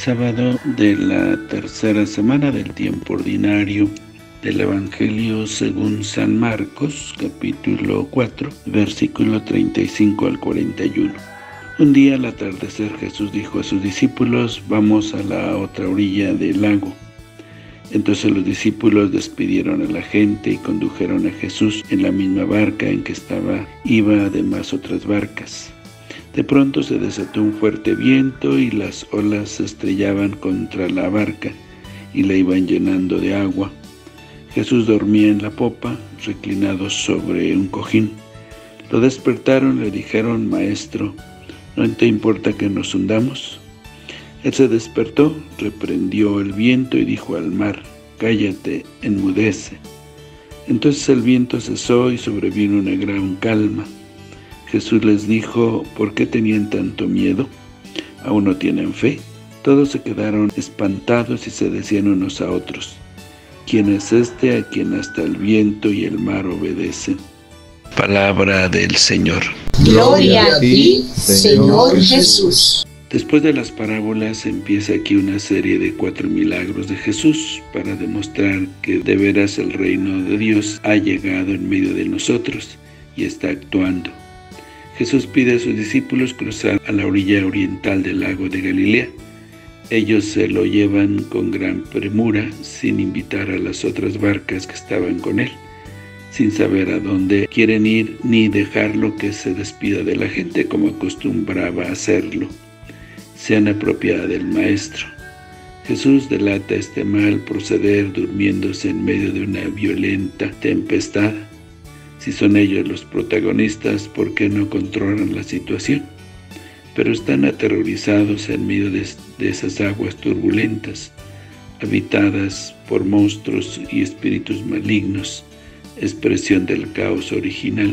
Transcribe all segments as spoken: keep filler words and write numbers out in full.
sábado de la tercera semana del tiempo ordinario del Evangelio según San Marcos, capítulo cuatro, versículo treinta y cinco al cuarenta y uno. Un día al atardecer Jesús dijo a sus discípulos: vamos a la otra orilla del lago. Entonces los discípulos despidieron a la gente y condujeron a Jesús en la misma barca en que estaba, iba además otras barcas. De pronto se desató un fuerte viento y las olas se estrellaban contra la barca y la iban llenando de agua. Jesús dormía en la popa, reclinado sobre un cojín. Lo despertaron y le dijeron: Maestro, ¿no te importa que nos hundamos? Él se despertó, reprendió el viento y dijo al mar: cállate, enmudece. Entonces el viento cesó y sobrevino una gran calma. Jesús les dijo: ¿por qué tenían tanto miedo? ¿Aún no tienen fe? Todos se quedaron espantados y se decían unos a otros: ¿quién es este a quien hasta el viento y el mar obedecen? Palabra del Señor. Gloria a ti, Señor Jesús. Después de las parábolas empieza aquí una serie de cuatro milagros de Jesús para demostrar que de veras el reino de Dios ha llegado en medio de nosotros y está actuando. Jesús pide a sus discípulos cruzar a la orilla oriental del lago de Galilea. Ellos se lo llevan con gran premura, sin invitar a las otras barcas que estaban con él, sin saber a dónde quieren ir ni dejarlo que se despida de la gente como acostumbraba a hacerlo. Se han apropiado del Maestro. Jesús delata este mal proceder durmiéndose en medio de una violenta tempestad. Si son ellos los protagonistas, ¿por qué no controlan la situación? Pero están aterrorizados en medio de, de esas aguas turbulentas, habitadas por monstruos y espíritus malignos, expresión del caos original.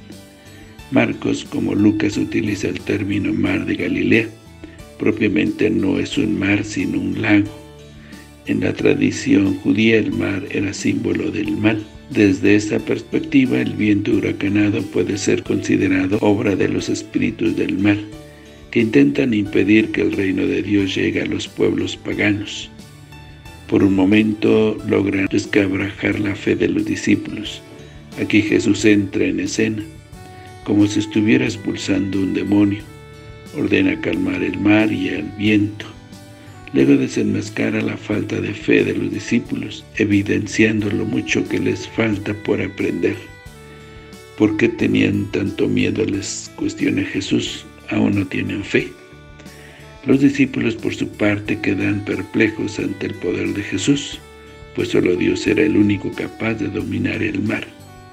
Marcos, como Lucas, utiliza el término mar de Galilea. Propiamente no es un mar, sino un lago. En la tradición judía el mar era símbolo del mal. Desde esa perspectiva, el viento huracanado puede ser considerado obra de los espíritus del mal, que intentan impedir que el reino de Dios llegue a los pueblos paganos. Por un momento logran desquebrajar la fe de los discípulos. Aquí Jesús entra en escena, como si estuviera expulsando un demonio. Ordena calmar el mar y el viento. Luego desenmascara la falta de fe de los discípulos, evidenciando lo mucho que les falta por aprender. ¿Por qué tenían tanto miedo?, les cuestiona Jesús. ¿Aún no tienen fe? Los discípulos, por su parte, quedan perplejos ante el poder de Jesús, pues solo Dios era el único capaz de dominar el mar.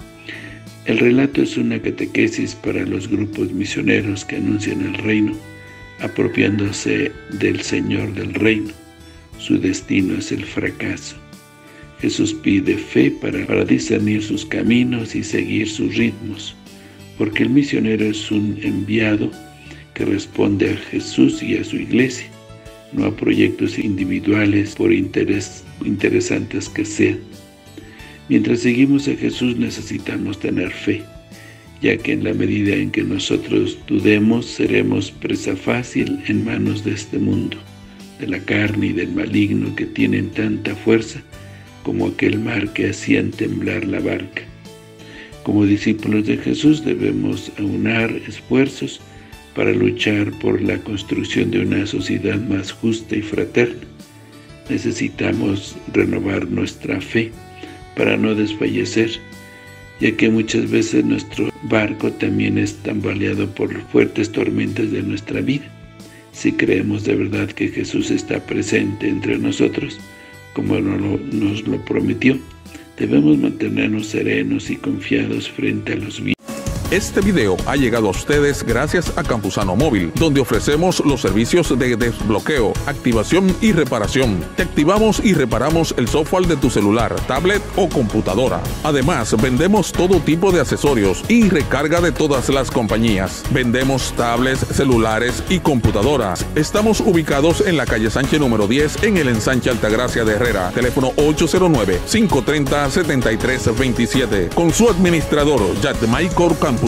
El relato es una catequesis para los grupos misioneros que anuncian el reino, apropiándose del Señor del reino. Su destino es el fracaso. Jesús pide fe para, para discernir sus caminos y seguir sus ritmos, porque el misionero es un enviado que responde a Jesús y a su iglesia, no a proyectos individuales por interés, interesantes que sean. Mientras seguimos a Jesús necesitamos tener fe, ya que en la medida en que nosotros dudemos, seremos presa fácil en manos de este mundo, de la carne y del maligno que tienen tanta fuerza como aquel mar que hacían temblar la barca. Como discípulos de Jesús debemos aunar esfuerzos para luchar por la construcción de una sociedad más justa y fraterna. Necesitamos renovar nuestra fe para no desfallecer, ya que muchas veces nuestro barco también es tambaleado por fuertes tormentas de nuestra vida. Si creemos de verdad que Jesús está presente entre nosotros, como nos lo prometió, debemos mantenernos serenos y confiados frente a los vientos. Este video ha llegado a ustedes gracias a Campusano Móvil, donde ofrecemos los servicios de desbloqueo, activación y reparación. Te activamos y reparamos el software de tu celular, tablet o computadora. Además, vendemos todo tipo de accesorios y recarga de todas las compañías. Vendemos tablets, celulares y computadoras. Estamos ubicados en la calle Sánchez número diez, en el ensanche Altagracia de Herrera. Teléfono ocho cero nueve, cinco tres cero, siete tres dos siete. Con su administrador, Yadmaicor Campusano.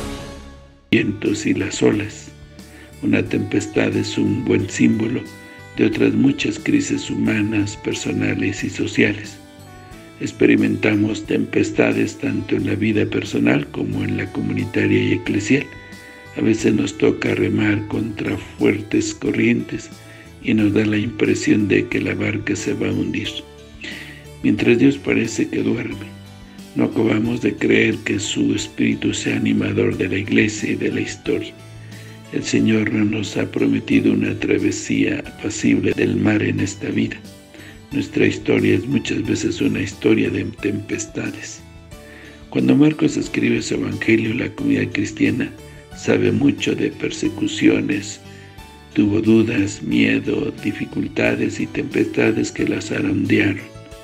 Vientos y las olas. Una tempestad es un buen símbolo de otras muchas crisis humanas, personales y sociales. Experimentamos tempestades tanto en la vida personal como en la comunitaria y eclesial. A veces nos toca remar contra fuertes corrientes y nos da la impresión de que la barca se va a hundir. Mientras Dios parece que duerme, no acabamos de creer que su Espíritu sea animador de la Iglesia y de la historia. El Señor no nos ha prometido una travesía apacible del mar en esta vida. Nuestra historia es muchas veces una historia de tempestades. Cuando Marcos escribe su Evangelio, la comunidad cristiana sabe mucho de persecuciones, tuvo dudas, miedo, dificultades y tempestades que las zarandearon.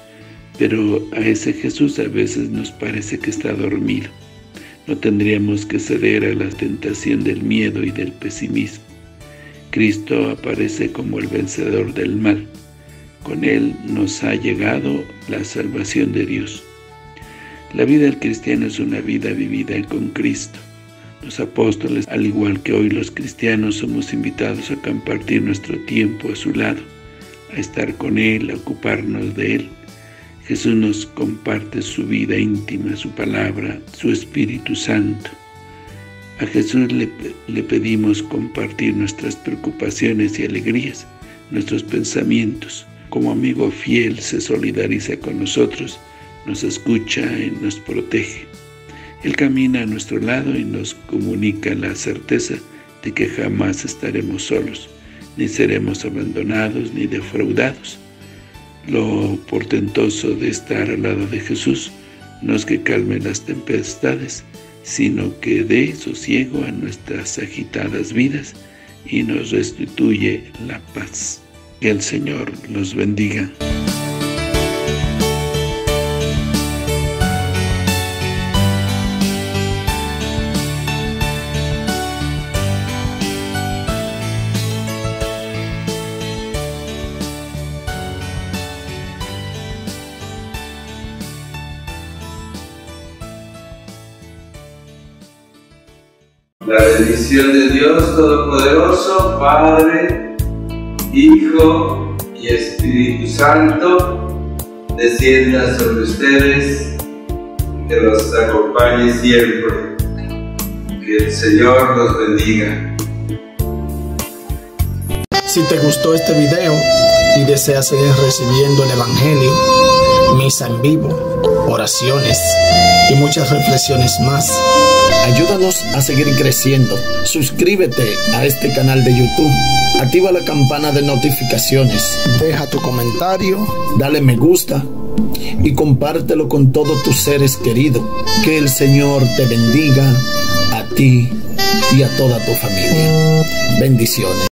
Pero a ese Jesús a veces nos parece que está dormido. No tendríamos que ceder a la tentación del miedo y del pesimismo. Cristo aparece como el vencedor del mal. Con Él nos ha llegado la salvación de Dios. La vida del cristiano es una vida vivida con Cristo. Los apóstoles, al igual que hoy los cristianos, somos invitados a compartir nuestro tiempo a su lado, a estar con Él, a ocuparnos de Él. Jesús nos comparte su vida íntima, su palabra, su Espíritu Santo. A Jesús le, le pedimos compartir nuestras preocupaciones y alegrías, nuestros pensamientos. Como amigo fiel se solidariza con nosotros, nos escucha y nos protege. Él camina a nuestro lado y nos comunica la certeza de que jamás estaremos solos, ni seremos abandonados ni defraudados. Lo portentoso de estar al lado de Jesús no es que calme las tempestades, sino que dé sosiego a nuestras agitadas vidas y nos restituye la paz. Que el Señor los bendiga. La bendición de Dios Todopoderoso, Padre, Hijo y Espíritu Santo, descienda sobre ustedes, que los acompañe siempre. Que el Señor los bendiga. Si te gustó este video y deseas seguir recibiendo el Evangelio, misa en vivo, oraciones y muchas reflexiones más, ayúdanos a seguir creciendo. Suscríbete a este canal de YouTube, activa la campana de notificaciones, deja tu comentario, dale me gusta y compártelo con todos tus seres queridos. Que el Señor te bendiga a ti y a toda tu familia. Bendiciones.